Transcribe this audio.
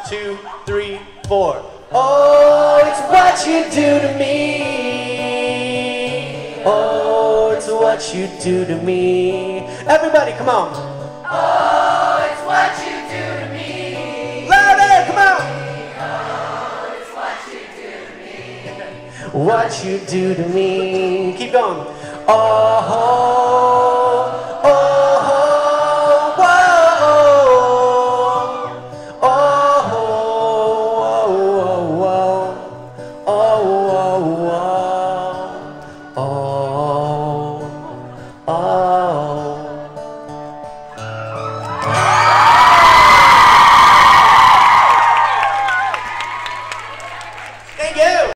2, 3, 4. Oh, it's what you do to me. Oh, it's what you do to me. Everybody, come on. Oh, it's what you do to me. Louder, come on. Oh, it's what you do to me. What you do to me. Keep going. Oh, oh, whoa, oh, oh, oh, oh, oh.